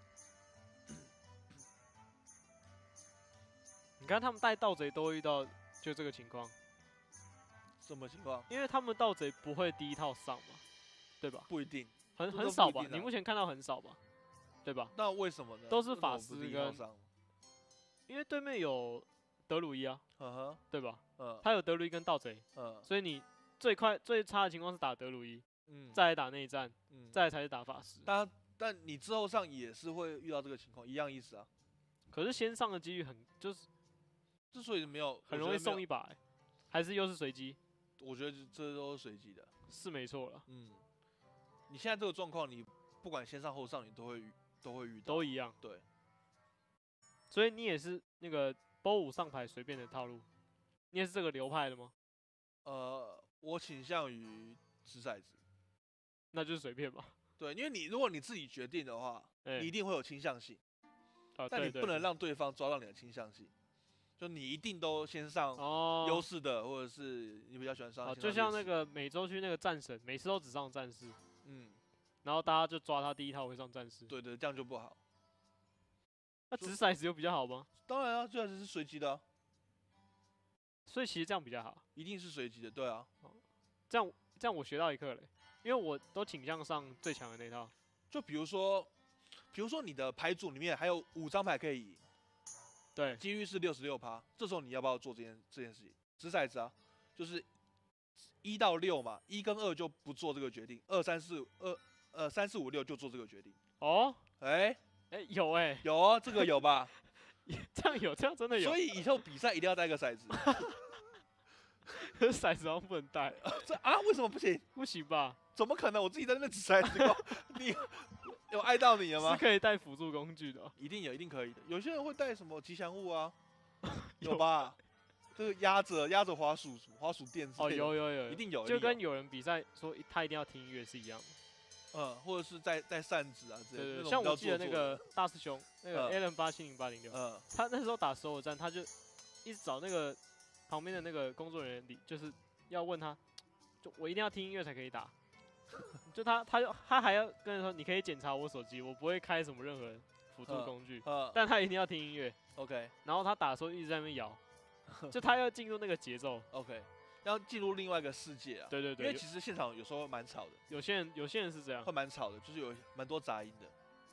[SPEAKER 1] 你看他们带盗贼都会遇到就这个情况。
[SPEAKER 2] 什么情况？
[SPEAKER 1] 因为他们盗贼不会第一套上嘛，对吧？
[SPEAKER 2] 不一定，
[SPEAKER 1] 很很少吧？你目前看到很少吧？对吧？
[SPEAKER 2] 那为什么呢？
[SPEAKER 1] 都是法师跟，因为对面有德鲁伊啊， uh-huh, 对吧？嗯，他有德鲁伊跟盗贼，嗯，所以你最快最差的情况是打德鲁伊，嗯，再来打内战，嗯，再来才是打法师。
[SPEAKER 2] 但但你之后上也是会遇到这个情况，一样意思啊。
[SPEAKER 1] 可是先上的几率很，就是
[SPEAKER 2] 之所以没有，
[SPEAKER 1] 很容易送一把、欸，还是又是随机？
[SPEAKER 2] 我觉得这都是随机的，
[SPEAKER 1] 是没错了。
[SPEAKER 2] 嗯，你现在这个状况，你不管先上后上，你都会遇。都会遇到，
[SPEAKER 1] 都一样。
[SPEAKER 2] 对，
[SPEAKER 1] 所以你也是那个波五上牌随便的套路，你也是这个流派的吗？
[SPEAKER 2] 呃，我倾向于掷骰子，
[SPEAKER 1] 那就是随便吧。
[SPEAKER 2] 对，因为你如果你自己决定的话，欸、你一定会有倾向性，
[SPEAKER 1] 啊、
[SPEAKER 2] 但你不能让对方抓到你的倾向性。就你一定都先上优势的，哦、或者是你比较喜欢上、
[SPEAKER 1] 哦，就像那个美洲区那个战神，每次都只上战士。
[SPEAKER 2] 嗯。
[SPEAKER 1] 然后大家就抓他第一套会上战士，
[SPEAKER 2] 对对，这样就不好。
[SPEAKER 1] 那掷骰子有比较好吗？
[SPEAKER 2] 当然啊，最好是随机的、啊。
[SPEAKER 1] 所以其实这样比较好，
[SPEAKER 2] 一定是随机的，对啊。
[SPEAKER 1] 哦、这样这样我学到一课嘞，因为我都倾向上最强的那套。
[SPEAKER 2] 就比如说，比如说你的牌组里面还有五张牌可以赢，
[SPEAKER 1] 对，
[SPEAKER 2] 几率是六十六趴，这时候你要不要做这件这件事情？掷骰子啊，就是一到六嘛，一跟二就不做这个决定，二三四二。呃，三四五六就做这个决定
[SPEAKER 1] 哦，
[SPEAKER 2] 哎、欸，
[SPEAKER 1] 哎、欸，有哎、欸，
[SPEAKER 2] 有哦，这个有吧？
[SPEAKER 1] 这样有，这样真的有。
[SPEAKER 2] 所以以后比赛一定要带个骰子。
[SPEAKER 1] 可是骰子好像不能带、
[SPEAKER 2] 啊，这啊？为什么不行？
[SPEAKER 1] 不行吧？
[SPEAKER 2] 怎么可能？我自己在那边掷骰子，你有爱到你了吗？
[SPEAKER 1] 是可以带辅助工具的、喔，
[SPEAKER 2] 一定有，一定可以的。有些人会带什么吉祥物啊？有吧？就是压着压着滑鼠滑鼠垫之类的。
[SPEAKER 1] 哦，有有有，
[SPEAKER 2] 一定有，
[SPEAKER 1] 就跟有人比赛说他一定要听音乐是一样的。
[SPEAKER 2] 嗯，或者是带带扇子啊之类的。
[SPEAKER 1] 对对，像我记得那个大师兄，那个 Allen 八七零八零六，嗯，他那时候打首尔战，他就一直找那个旁边的那个工作人员，就是要问他，就我一定要听音乐才可以打。就他，他就他还要跟人说，你可以检查我手机，我不会开什么任何辅助工具，但他一定要听音乐。
[SPEAKER 2] OK，
[SPEAKER 1] 然后他打的时候一直在那边摇，就他要进入那个节奏。
[SPEAKER 2] OK。要进入另外一个世界啊！
[SPEAKER 1] 对对对，
[SPEAKER 2] 因为其实现场有时候蛮吵的，
[SPEAKER 1] 有些人有些人是这样，
[SPEAKER 2] 会蛮吵的，就是有蛮多杂音的。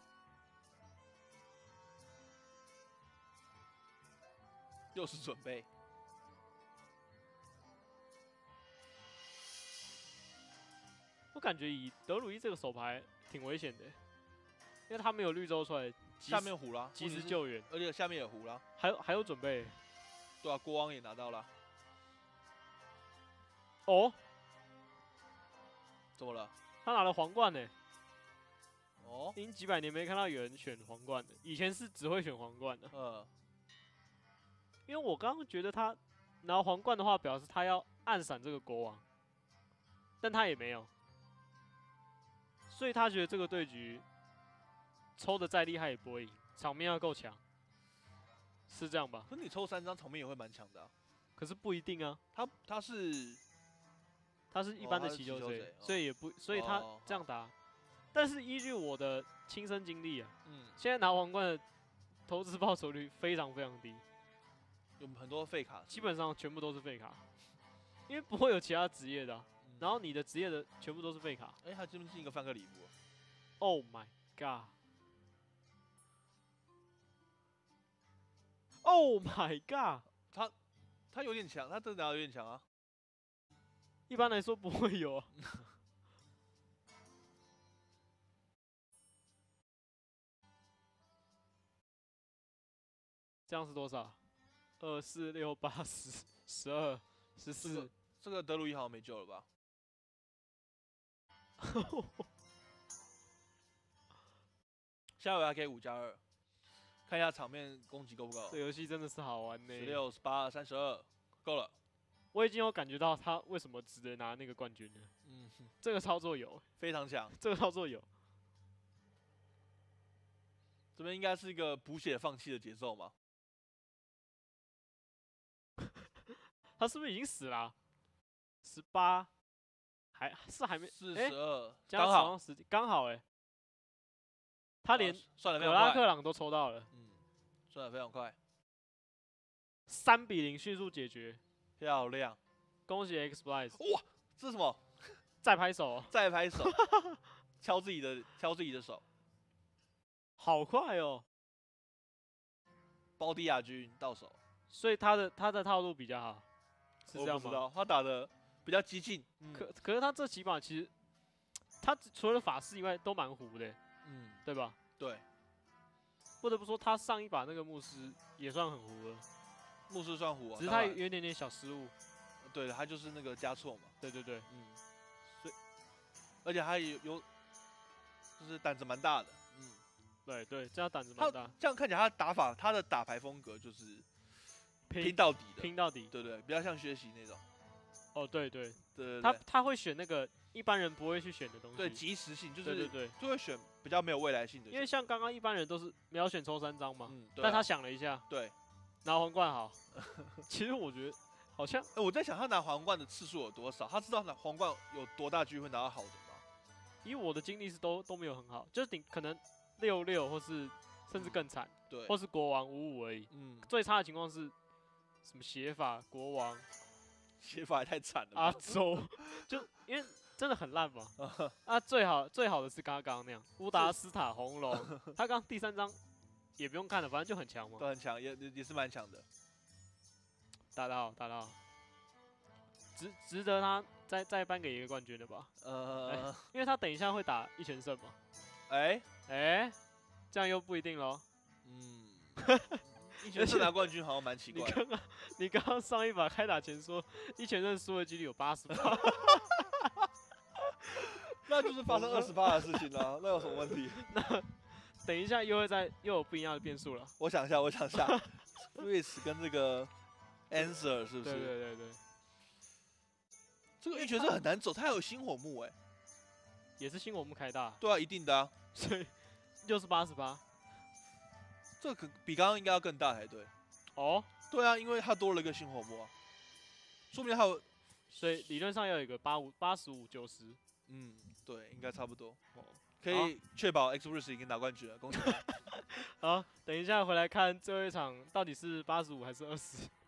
[SPEAKER 2] 又是准备，
[SPEAKER 1] 我感觉以德鲁伊这个手牌挺危险的，因为他没有绿洲出来，
[SPEAKER 2] 下面糊了，
[SPEAKER 1] 及时救援，
[SPEAKER 2] 而且下面也糊了，
[SPEAKER 1] 还有还有准备，
[SPEAKER 2] 对啊，国王也拿到了。
[SPEAKER 1] 哦，
[SPEAKER 2] 怎么了？
[SPEAKER 1] 他拿了皇冠呢。
[SPEAKER 2] 哦，
[SPEAKER 1] 已经几百年没看到有人选皇冠的，以前是只会选皇冠的。嗯。因为我刚刚觉得他拿皇冠的话，表示他要暗闪这个国王，但他也没有， 所以他觉得这个对局抽的再厉害也不会赢，场面要够强，是这样吧？
[SPEAKER 2] 可是你抽三张，场面也会蛮强的、啊。
[SPEAKER 1] 可是不一定啊，
[SPEAKER 2] 他他是
[SPEAKER 1] 他是一般的骑球贼，哦、所以也不，所以他这样打。哦、但是依据我的亲身经历啊，嗯，现在拿皇冠的投资报酬率非常非常低，
[SPEAKER 2] 有很多废卡，
[SPEAKER 1] 基本上全部都是废卡，因为不会有其他职业的、啊，嗯、然后你的职业的全部都是废卡。
[SPEAKER 2] 哎、欸，他这边是一个范克里夫、啊、
[SPEAKER 1] ，Oh my god！Oh my god！
[SPEAKER 2] 他他有点强，他真的有点强啊。
[SPEAKER 1] 一般来说不会有啊。这样是多少？二四六八十十二十四。
[SPEAKER 2] 这个德鲁伊好像没救了吧？下回还可以五加二，看一下场面攻击够不够。
[SPEAKER 1] 这游戏真的是好玩呢、欸。
[SPEAKER 2] 十六、十八、三十二，够了。
[SPEAKER 1] 我已经有感觉到他为什么值得拿那个冠军了。嗯，这个操作有，
[SPEAKER 2] 非常强。
[SPEAKER 1] 这个操作有。
[SPEAKER 2] 这边应该是一个补血放弃的节奏嘛？
[SPEAKER 1] 他是不是已经死了、啊？十八，还是还没
[SPEAKER 2] 四十二，
[SPEAKER 1] 刚好刚好哎、欸，他连格拉克朗都抽到了，
[SPEAKER 2] 嗯，算得非常快，
[SPEAKER 1] 三比零迅速解决，
[SPEAKER 2] 漂亮，
[SPEAKER 1] 恭喜 X Prize！
[SPEAKER 2] 哇，这是什么？
[SPEAKER 1] 再拍手、哦，
[SPEAKER 2] 再拍手，敲自己的敲自己的手，
[SPEAKER 1] 好快哦！
[SPEAKER 2] 包迪亚军到手，
[SPEAKER 1] 所以他的他的套路比较好。是这样吗？
[SPEAKER 2] 我不知道，他打的比较激进，
[SPEAKER 1] 嗯、可可是他这几把其实，他除了法师以外都蛮糊的，嗯，对吧？
[SPEAKER 2] 对，
[SPEAKER 1] 不得不说他上一把那个牧师也算很糊了，
[SPEAKER 2] 牧师算糊啊，
[SPEAKER 1] 只是他有一点点小失误。
[SPEAKER 2] 对，他就是那个加错嘛。
[SPEAKER 1] 对对对，
[SPEAKER 2] 嗯，所以而且他也有，就是胆子蛮大的，嗯，
[SPEAKER 1] 对对，这样胆子蛮大。
[SPEAKER 2] 这样看起来他的打法，他的打牌风格就是。拼到底的，
[SPEAKER 1] 拼到底，
[SPEAKER 2] 对对，比较像学习那种。
[SPEAKER 1] 哦，对对
[SPEAKER 2] 对，
[SPEAKER 1] 他他会选那个一般人不会去选的东西。
[SPEAKER 2] 对，即时性就是，
[SPEAKER 1] 对对对，
[SPEAKER 2] 就会选比较没有未来性的。
[SPEAKER 1] 因为像刚刚一般人都是秒选抽三张嘛，
[SPEAKER 2] 嗯，
[SPEAKER 1] 但他想了一下，
[SPEAKER 2] 对，
[SPEAKER 1] 拿皇冠好。其实我觉得好像，
[SPEAKER 2] 欸，我在想他拿皇冠的次数有多少？他知道拿皇冠有多大机会拿到好的吗？
[SPEAKER 1] 以我的经历是都都没有很好，就是顶可能六六或是甚至更惨，
[SPEAKER 2] 对，
[SPEAKER 1] 或是国王五五而已。嗯，最差的情况是。什么写法国王，
[SPEAKER 2] 写法也太惨了。
[SPEAKER 1] 阿周，就因为真的很烂嘛。啊，最好最好的是刚刚那样，乌达斯塔红龙，他刚第三张也不用看了，反正就很强嘛。
[SPEAKER 2] 都很强，也也是蛮强的。
[SPEAKER 1] 打得好，打得好，值值得他再再颁给一个冠军的吧？呃、欸，因为他等一下会打一拳胜嘛。
[SPEAKER 2] 哎
[SPEAKER 1] 哎、欸，这样又不一定喽。嗯。
[SPEAKER 2] 一拳胜拿冠军好像蛮奇怪。
[SPEAKER 1] 你刚刚你刚刚上一把开打前说一拳胜输的几率有八十趴，
[SPEAKER 2] 那就是发生二十趴的事情啦，那有什么问题？
[SPEAKER 1] 那等一下又会再又有不一样的变数了。
[SPEAKER 2] 我想一下，我想一下 ，Chris 跟这个 Answer 是不是？
[SPEAKER 1] 对对对对。
[SPEAKER 2] 这个一拳胜很难走，他有星火木哎、欸，
[SPEAKER 1] 也是星火木开大。
[SPEAKER 2] 对啊，一定的啊，
[SPEAKER 1] 所以又是八十趴。
[SPEAKER 2] 这个比刚刚应该要更大才对。
[SPEAKER 1] 哦，
[SPEAKER 2] 对啊，因为它多了一个星火木啊，说明还有，
[SPEAKER 1] 所以理论上要有一个八五、八十五、九十。
[SPEAKER 2] 嗯，对，应该差不多。哦，可以确保 X Bruce 已经拿冠军了，恭喜他。
[SPEAKER 1] 好，等一下回来看最后一场到底是八十五还是二十。